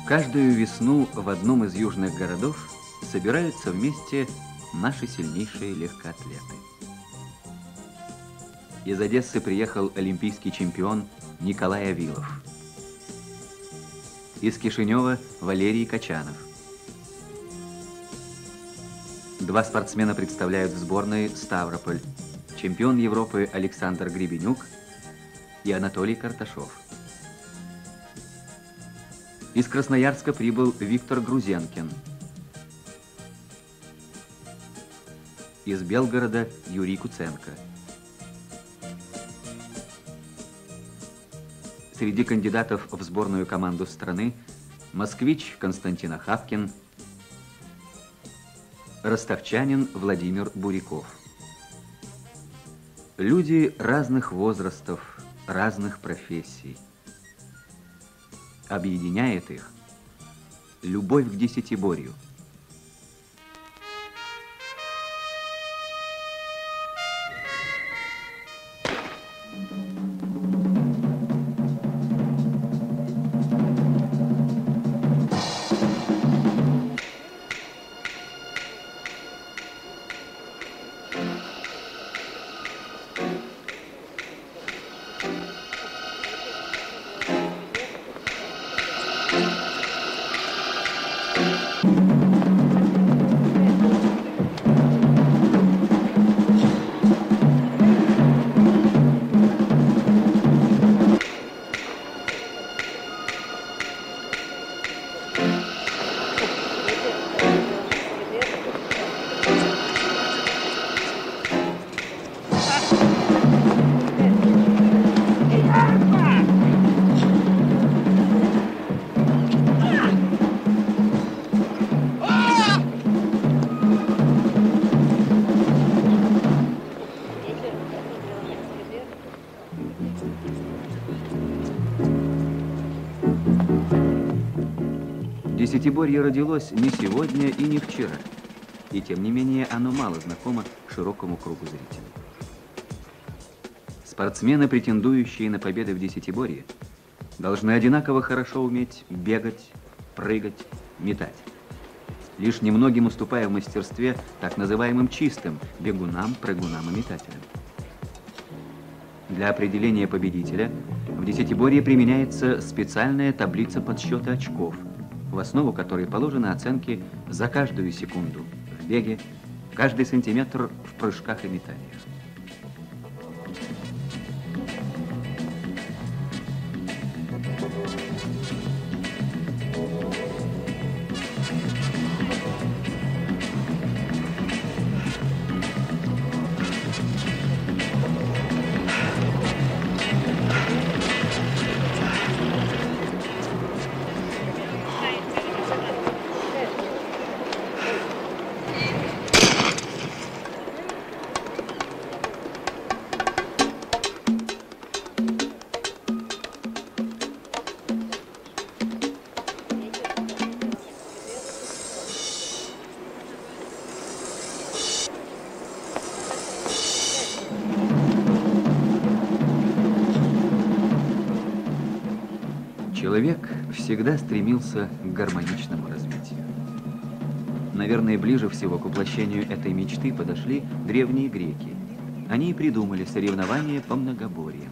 Каждую весну в одном из южных городов собираются вместе наши сильнейшие легкоатлеты. Из Одессы приехал олимпийский чемпион Николай Авилов. Из Кишинева Валерий Качанов. Два спортсмена представляют в сборной Ставрополь: чемпион Европы Александр Гребенюк и Анатолий Карташов. Из Красноярска прибыл Виктор Грузенкин. Из Белгорода Юрий Куценко. Среди кандидатов в сборную команду страны москвич Константин Ахапкин, ростовчанин Владимир Буряков. Люди разных возрастов, разных профессий. Объединяет их любовь к десятиборью. Десятиборье родилось не сегодня и не вчера, и тем не менее оно мало знакомо широкому кругу зрителей. Спортсмены, претендующие на победы в десятиборье, должны одинаково хорошо уметь бегать, прыгать, метать, лишь немногим уступая в мастерстве так называемым чистым бегунам, прыгунам и метателям. Для определения победителя в десятиборье применяется специальная таблица подсчета очков, в основу которой положены оценки за каждую секунду в беге, каждый сантиметр в прыжках и метаниях. Человек всегда стремился к гармоничному развитию. Наверное, ближе всего к воплощению этой мечты подошли древние греки. Они и придумали соревнования по многоборьям.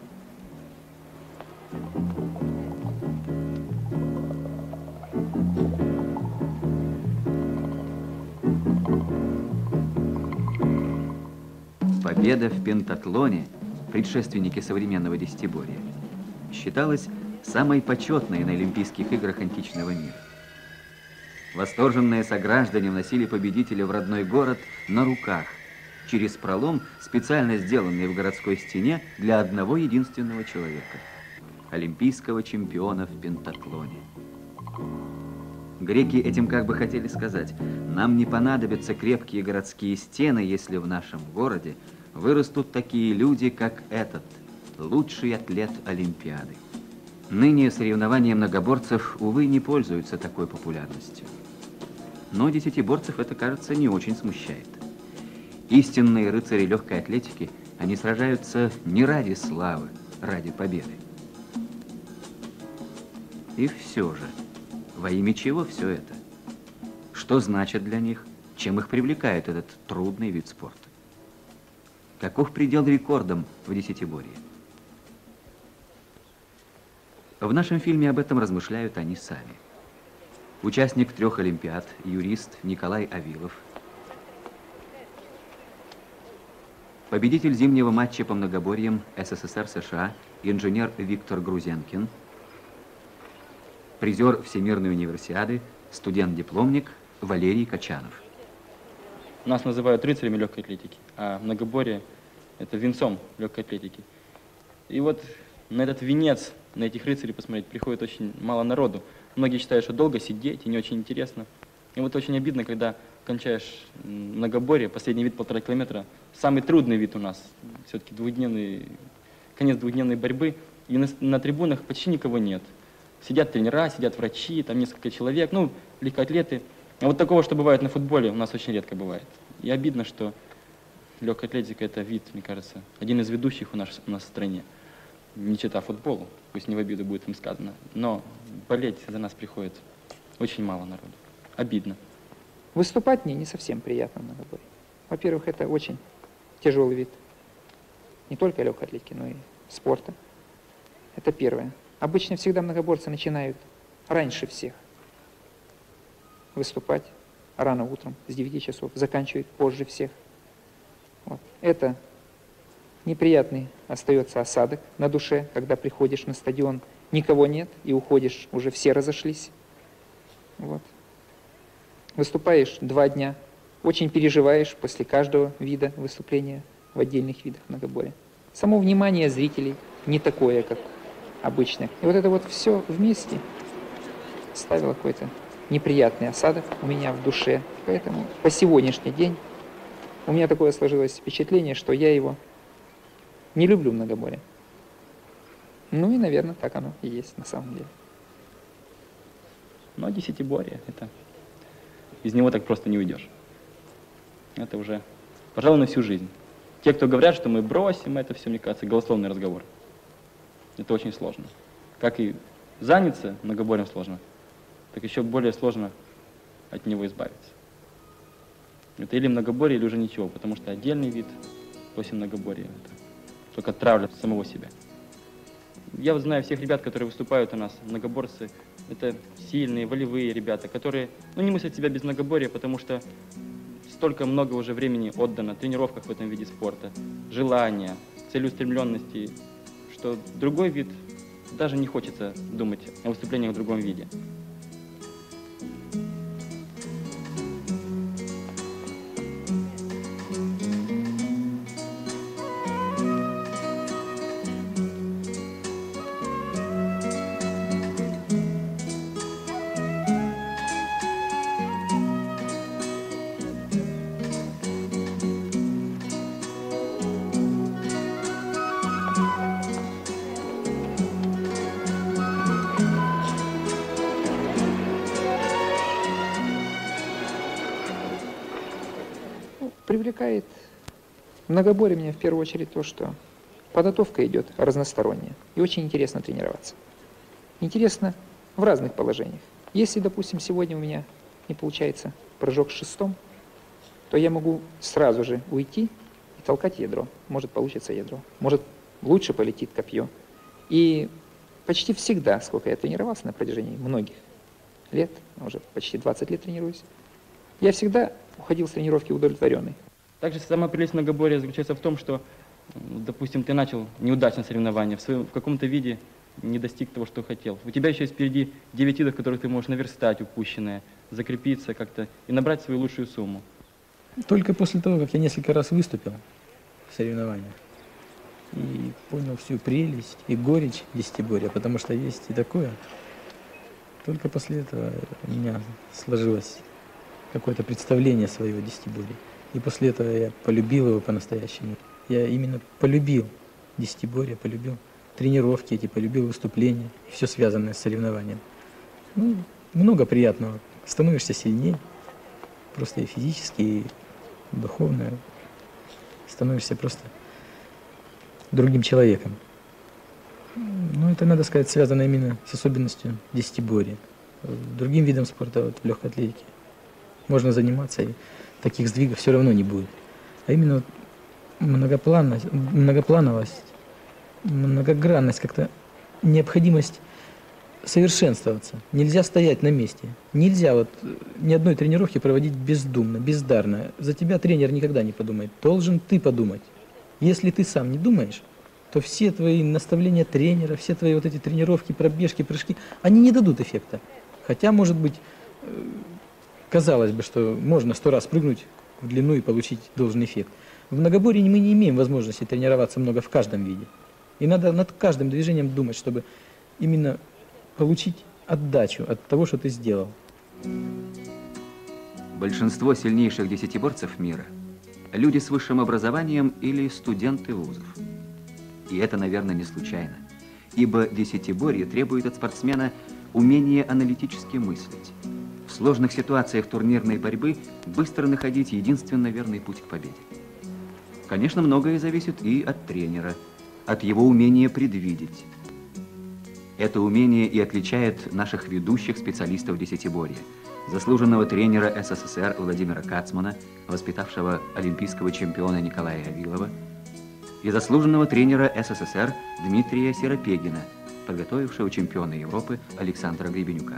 Победа в пентатлоне, предшественнике современного десятиборья, считалась самой почетной на Олимпийских играх античного мира. Восторженные сограждане вносили победителя в родной город на руках, через пролом, специально сделанный в городской стене для одного единственного человека – олимпийского чемпиона в пентатлоне. Греки этим как бы хотели сказать: нам не понадобятся крепкие городские стены, если в нашем городе вырастут такие люди, как этот, лучший атлет Олимпиады. Ныне соревнования многоборцев, увы, не пользуются такой популярностью. Но десятиборцев это, кажется, не очень смущает. Истинные рыцари легкой атлетики, они сражаются не ради славы, ради победы. И все же, Во имя чего все это? Что значит для них? Чем их привлекает этот трудный вид спорта? Каков предел рекордам в десятиборье? В нашем фильме об этом размышляют они сами. Участник 3 Олимпиад, юрист Николай Авилов, победитель зимнего матча по многоборьям СССР-США, инженер Виктор Грузенкин, призер Всемирной универсиады, студент-дипломник Валерий Качанов. Нас называют рыцарями легкой атлетики, а многоборье – это венцом легкой атлетики. И вот на этот венец, на этих рыцарей посмотреть приходит очень мало народу. Многие считают, что долго сидеть и не очень интересно. И вот очень обидно, когда кончаешь многоборье, последний вид 1,5 километра, самый трудный вид у нас, все-таки конец двухдневной борьбы, и на трибунах почти никого нет. Сидят тренера, сидят врачи, там несколько человек, ну, легкоатлеты. А вот такого, что бывает на футболе, у нас очень редко бывает. И обидно, что легкая атлетика – это вид, мне кажется, один из ведущих у нас в стране. Не читая футболу, пусть не в обиду будет им сказано, но болеть за нас приходит очень мало народу. Обидно. Выступать мне не совсем приятно в многоборье. Во-первых, это очень тяжелый вид. Не только легкой атлетики, но и спорта. Это первое. Обычно всегда многоборцы начинают раньше всех выступать рано утром, с 9 часов, заканчивают позже всех. Вот. Это неприятный остается осадок на душе, когда приходишь на стадион, никого нет, и уходишь, уже все разошлись. Вот. Выступаешь 2 дня, очень переживаешь после каждого вида выступления в отдельных видах многоборья. Само внимание зрителей не такое, как обычно. И вот это вот все вместе ставило какой-то неприятный осадок у меня в душе. Поэтому по сегодняшний день у меня такое сложилось впечатление, что я его не люблю многоборье. Ну и, наверное, так оно и есть на самом деле. Но десятиборье – это… Из него так просто не уйдешь. Это уже, пожалуй, на всю жизнь. Те, кто говорят, что мы бросим это все, мне кажется, голословный разговор. Это очень сложно. Как и заняться многоборьем сложно, так еще более сложно от него избавиться. Это или многоборье, или уже ничего, потому что отдельный вид после многоборья – это только травля самого себя. Я вот знаю всех ребят, которые выступают у нас, многоборцы, это сильные, волевые ребята, которые, не мыслят себя без многоборья, потому что столько много уже времени отдано в тренировках в этом виде спорта, желания, целеустремленности, что другой вид даже не хочется думать о выступлениях в другом виде. Привлекает многоборье меня в первую очередь то, что подготовка идет разносторонняя и очень интересно тренироваться. Интересно в разных положениях. Если, допустим, сегодня у меня не получается прыжок с шестом, то я могу сразу же уйти и толкать ядро. Может получится ядро, может лучше полетит копье. И почти всегда, сколько я тренировался на протяжении многих лет, уже почти 20 лет тренируюсь, я всегда уходил с тренировки удовлетворенный. Также сама прелесть многоборья заключается в том, что, допустим, ты начал неудачно соревнование, в каком-то виде не достиг того, что хотел. У тебя еще есть впереди 9 видов, в которых ты можешь наверстать упущенное, закрепиться как-то и набрать свою лучшую сумму. Только после того, как я несколько раз выступил в соревнованиях и понял всю прелесть и горечь десятиборья, потому что есть и такое, только после этого у меня сложилось какое-то представление своего десятиборья. И после этого я полюбил его по-настоящему. Я именно полюбил десятиборье, полюбил тренировки эти, полюбил выступления, все связанное с соревнованием. Много приятного. Становишься сильнее, просто и физически, и духовно. Становишься просто другим человеком. Это, надо сказать, связано именно с особенностью десятиборья. другим видам спорта, вот в легкой атлетике, можно заниматься, и таких сдвигов все равно не будет. А именно вот многоплановость, многогранность, как-то необходимость совершенствоваться. Нельзя стоять на месте. Нельзя вот ни одной тренировки проводить бездумно, бездарно. За тебя тренер никогда не подумает. Должен ты подумать. Если ты сам не думаешь, то все твои наставления тренера, все твои вот эти тренировки, пробежки, прыжки, они не дадут эффекта. Хотя, может быть, казалось бы, что можно 100 раз прыгнуть в длину и получить должный эффект. В многоборье мы не имеем возможности тренироваться много в каждом виде. И надо над каждым движением думать, чтобы именно получить отдачу от того, что ты сделал. Большинство сильнейших десятиборцев мира – люди с высшим образованием или студенты вузов. И это, наверное, не случайно, ибо десятиборье требует от спортсмена умения аналитически мыслить. В сложных ситуациях турнирной борьбы быстро находить единственно верный путь к победе. Конечно, многое зависит и от тренера, от его умения предвидеть. Это умение и отличает наших ведущих специалистов десятиборья. Заслуженного тренера СССР Владимира Кацмана, воспитавшего олимпийского чемпиона Николая Авилова, и заслуженного тренера СССР Дмитрия Серапегина, подготовившего чемпиона Европы Александра Гребенюка.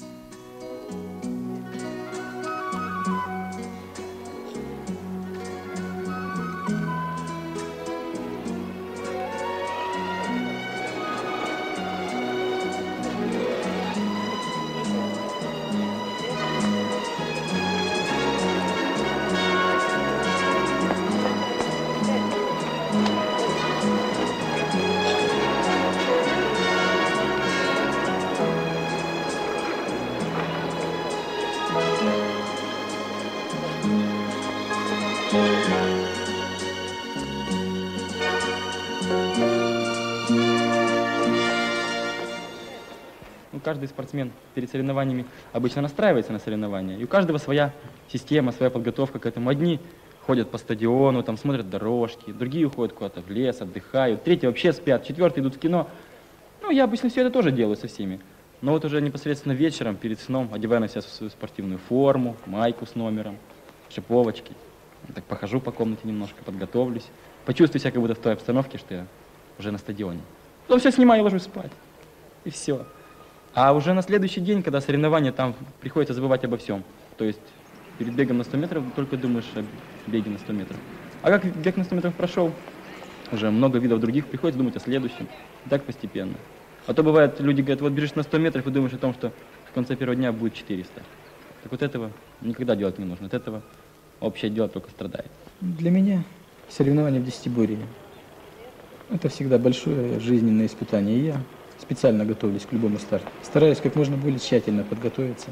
Каждый спортсмен перед соревнованиями обычно настраивается на соревнования, и у каждого своя система, своя подготовка к этому. Одни ходят по стадиону, там смотрят дорожки, другие уходят куда-то в лес, отдыхают, третьи вообще спят, четвертые идут в кино. Ну, я обычно все это тоже делаю со всеми. Но вот уже непосредственно вечером, перед сном, одеваю на себя свою спортивную форму, майку с номером, шиповочки. Так похожу по комнате немножко, подготовлюсь, почувствую себя как будто в той обстановке, что я уже на стадионе. Потом все снимаю и ложусь спать. И все. А уже на следующий день, когда соревнования, там приходится забывать обо всем. То есть перед бегом на 100 метров только думаешь о беге на 100 метров. А как бег на 100 метров прошел, уже много видов других, приходится думать о следующем. И так постепенно. А то бывает, люди говорят, вот бежишь на 100 метров и думаешь о том, что в конце первого дня будет 400. Так вот этого никогда делать не нужно. От этого общее дело только страдает. Для меня соревнования в десятиборье – это всегда большое жизненное испытание. И я специально готовлюсь к любому старту. Стараюсь как можно более тщательно подготовиться.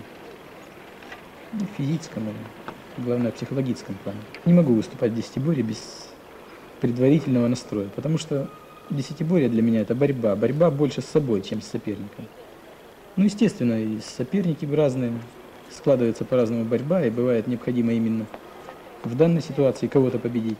В физическом, главное, в психологическом плане. Не могу выступать в десятиборье без предварительного настроя, потому что десятиборье для меня это борьба. Борьба больше с собой, чем с соперником. Ну, естественно, и соперники разные, складывается по-разному борьба, и бывает необходимо именно в данной ситуации кого-то победить.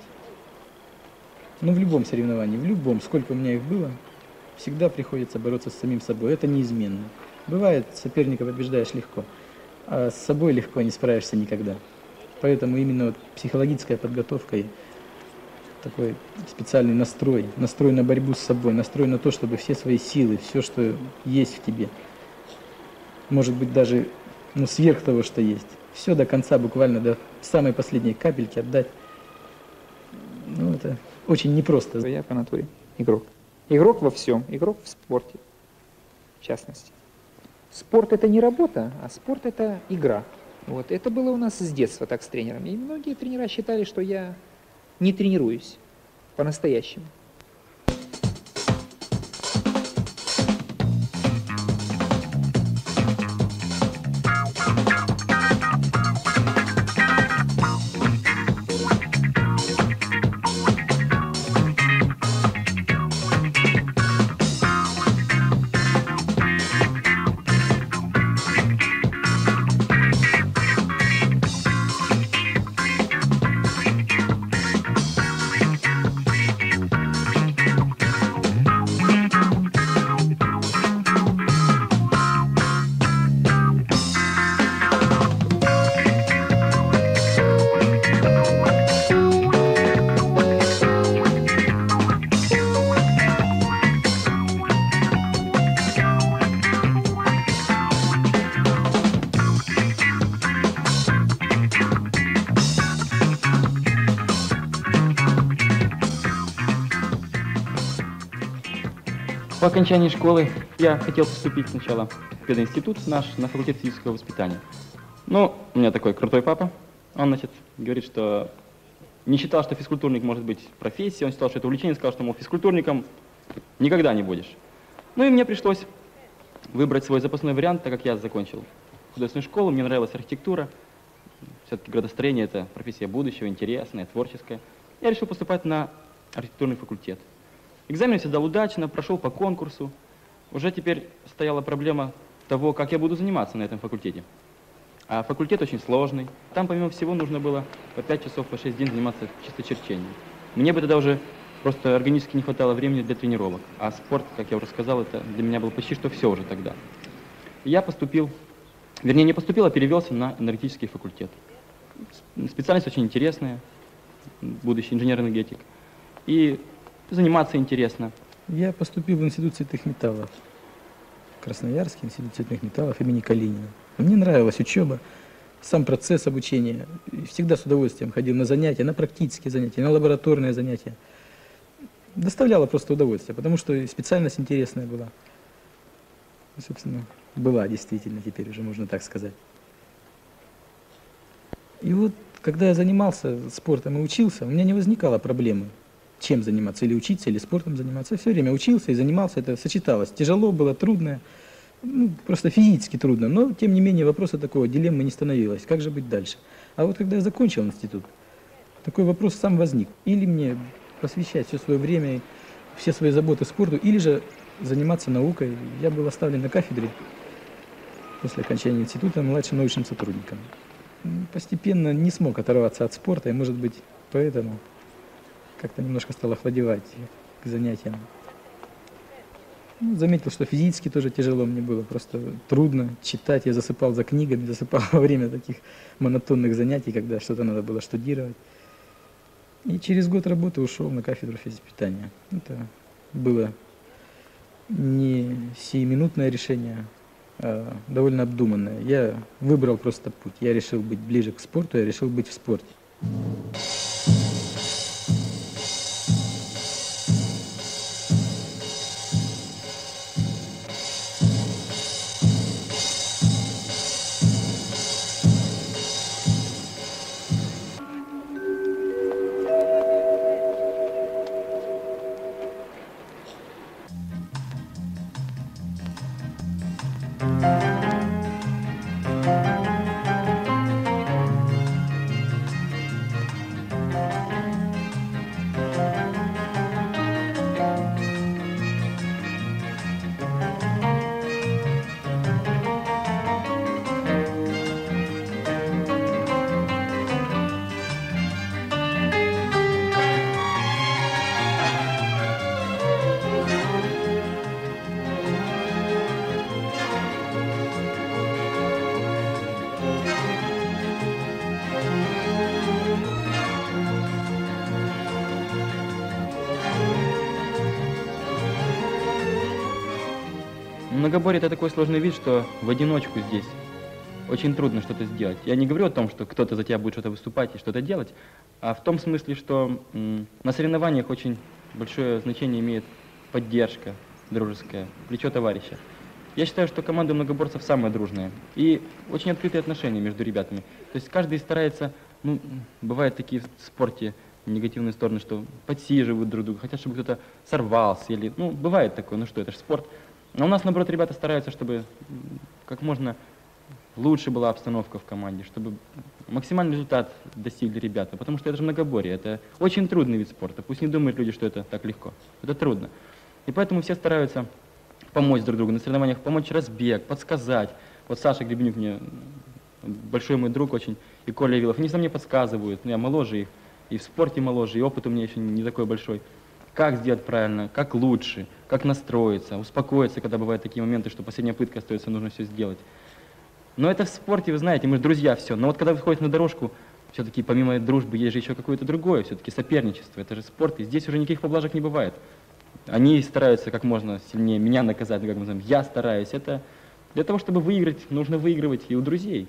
Но в любом соревновании, в любом, сколько у меня их было, всегда приходится бороться с самим собой. Это неизменно. Бывает, соперника побеждаешь легко, а с собой легко не справишься никогда. Поэтому именно вот психологическая подготовка и такой специальный настрой на борьбу с собой, настрой на то, чтобы все свои силы, все, что есть в тебе, может быть даже сверх того, что есть, все до конца, буквально до самой последней капельки отдать. Ну, это очень непросто. Я по натуре игрок. Игрок во всем, игрок в спорте, в частности. Спорт – это не работа, а спорт – это игра. Вот. Это было у нас с детства так с тренерами. И многие тренера считали, что я не тренируюсь по-настоящему. По окончании школы я хотел поступить сначала в пединститут наш, на факультет физического воспитания. Но у меня такой крутой папа, он, значит, говорит, что не считал, что физкультурник может быть профессией, он считал, что это увлечение, сказал, что, мол, физкультурником никогда не будешь. Ну и мне пришлось выбрать свой запасной вариант, так как я закончил художественную школу, мне нравилась архитектура, все-таки градостроение — это профессия будущего, интересная, творческая. Я решил поступать на архитектурный факультет. Экзамен я сдал удачно, прошел по конкурсу. Уже теперь стояла проблема того, как я буду заниматься на этом факультете. А факультет очень сложный. Там, помимо всего, нужно было по 5 часов, по 6 в день заниматься чисто черчением. Мне бы тогда уже просто органически не хватало времени для тренировок. А спорт, как я уже сказал, это для меня было почти что все уже тогда. И я поступил, вернее, не поступил, а перевелся на энергетический факультет. Специальность очень интересная, будущий инженер-энергетик. И заниматься интересно. Я поступил в Институт цветных металлов. Красноярский институт цветных металлов имени Калинина. Мне нравилась учеба, сам процесс обучения. И всегда с удовольствием ходил на занятия, на практические занятия, на лабораторные занятия. Доставляло просто удовольствие, потому что специальность интересная была. И, собственно, была действительно, теперь уже можно так сказать. И вот, когда я занимался спортом и учился, у меня не возникало проблемы, чем заниматься, или учиться, или спортом заниматься. Я все время учился и занимался, это сочеталось. Тяжело было, трудно, просто физически трудно, но, тем не менее, вопроса такого, дилеммы не становилось. Как же быть дальше? А вот когда я закончил институт, такой вопрос сам возник. Или мне посвящать все свое время, все свои заботы спорту, или же заниматься наукой. Я был оставлен на кафедре после окончания института младшим научным сотрудником. Постепенно не смог оторваться от спорта, и, может быть, поэтому как-то немножко стал охладевать к занятиям. Заметил, что физически тоже тяжело мне было, просто трудно читать. Я засыпал за книгами, засыпал во время таких монотонных занятий, когда что-то надо было штудировать. И через год работы ушел на кафедру физпитания. Это было не сиюминутное решение, а довольно обдуманное. Я выбрал просто путь. Я решил быть ближе к спорту, я решил быть в спорте. Многоборье — это такой сложный вид, что в одиночку здесь очень трудно что-то сделать. Я не говорю о том, что кто-то за тебя будет что-то выступать и что-то делать, а в том смысле, что на соревнованиях очень большое значение имеет поддержка дружеская, плечо товарища. Я считаю, что команда многоборцев самая дружная и очень открытые отношения между ребятами. То есть каждый старается, бывают такие в спорте негативные стороны, что подсиживают друг друга, хотят, чтобы кто-то сорвался или, бывает такое, что это же спорт. А у нас, наоборот, ребята стараются, чтобы как можно лучше была обстановка в команде, чтобы максимальный результат достигли ребята, потому что это же многоборье, это очень трудный вид спорта. Пусть не думают люди, что это так легко, это трудно. И поэтому все стараются помочь друг другу на соревнованиях, помочь разбег, подсказать. Вот Саша Гребенюк мне, большой мой друг очень, и Коля Вилов, они сами мне подсказывают, я моложе их, и в спорте моложе, и опыт у меня еще не такой большой. Как сделать правильно, как лучше, как настроиться, успокоиться, когда бывают такие моменты, что последняя пытка остается, нужно все сделать. Но это в спорте, вы знаете, мы же друзья, все. Но вот когда вы выходите на дорожку, все-таки помимо дружбы есть же еще какое-то другое, все-таки соперничество, это же спорт, и здесь уже никаких поблажек не бывает. Они стараются как можно сильнее меня наказать, как мы знаем, я стараюсь. Это для того, чтобы выиграть, нужно выигрывать и у друзей.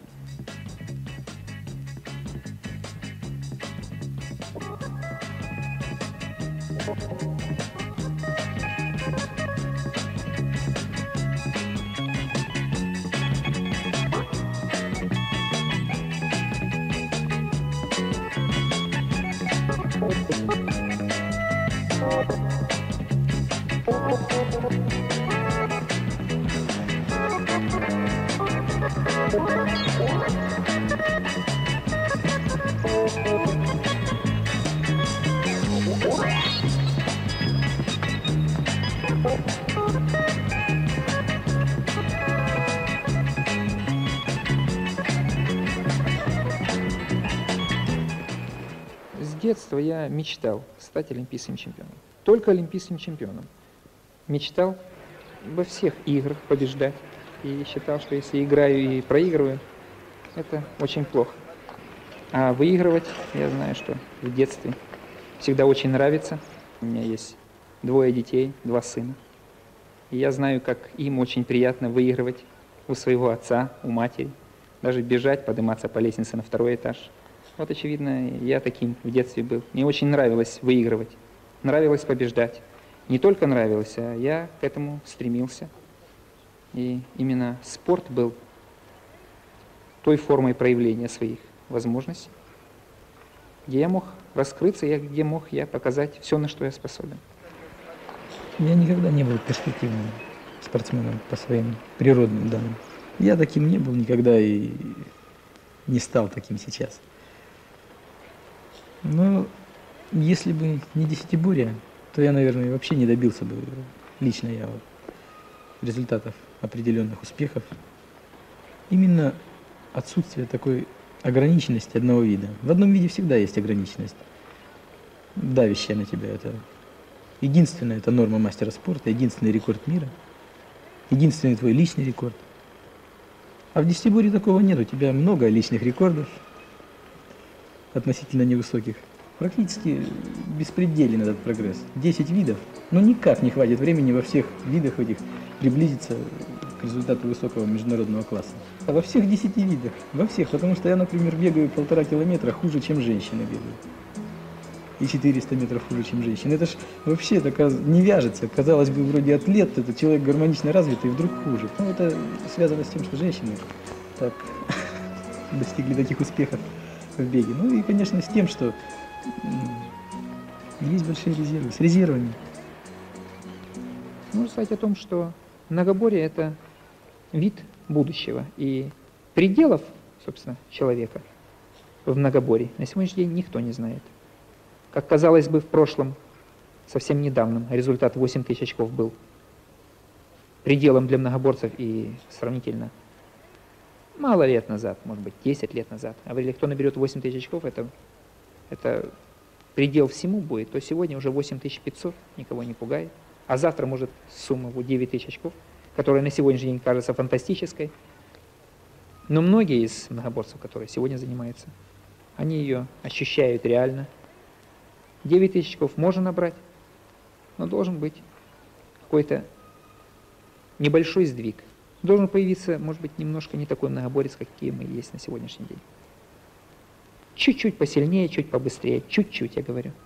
С детства я мечтал стать олимпийским чемпионом. Только олимпийским чемпионом. Мечтал во всех играх побеждать. И считал, что если играю и проигрываю, это очень плохо. А выигрывать, я знаю, что в детстве всегда очень нравится. У меня есть 2 детей, 2 сына. И я знаю, как им очень приятно выигрывать у своего отца, у матери. Даже бежать, подниматься по лестнице на 2-й этаж. Вот, очевидно, я таким в детстве был. Мне очень нравилось выигрывать, нравилось побеждать. Не только нравилось, а я к этому стремился. И именно спорт был той формой проявления своих возможностей, где я мог раскрыться, где мог я показать все, на что я способен. Я никогда не был перспективным спортсменом по своим природным данным. Я таким не был никогда и не стал таким сейчас. Но если бы не десятиборье, то я, наверное, вообще не добился бы лично я вот результатов, определенных успехов. Именно отсутствие такой ограниченности одного вида. В одном виде всегда есть ограниченность, давящая на тебя. Это единственная, это норма мастера спорта, единственный рекорд мира, единственный твой личный рекорд. А в десятиборье такого нет, у тебя много личных рекордов, относительно невысоких. Практически беспределен этот прогресс. 10 видов, но никак не хватит времени во всех видах этих приблизиться к результату высокого международного класса. А во всех 10 видах, во всех, потому что я, например, бегаю 1,5 километра хуже, чем женщины бегают. И 400 метров хуже, чем женщины. Это ж вообще не вяжется. Казалось бы, вроде атлет, это человек гармонично развитый, и вдруг хуже. Ну, это связано с тем, что женщины так достигли таких успехов в беге. Ну и, конечно, с тем, что есть большие резервы, с резервами. Можно сказать о том, что многоборье – это вид будущего. И пределов, собственно, человека в многоборье на сегодняшний день никто не знает. Как казалось бы, в прошлом, совсем недавнем, результат 8000 очков был пределом для многоборцев и сравнительно мало лет назад, может быть, 10 лет назад. Говорили, кто наберет 8000 очков, это предел всему будет, то сегодня уже 8500, никого не пугает. А завтра может сумма будет 9000 очков, которая на сегодняшний день кажется фантастической. Но многие из многоборцев, которые сегодня занимаются, они ее ощущают реально. 9000 очков можно набрать, но должен быть какой-то небольшой сдвиг. Должен появиться, может быть, немножко не такой многоборец, какие мы есть на сегодняшний день. Чуть-чуть посильнее, чуть побыстрее, чуть-чуть, я говорю.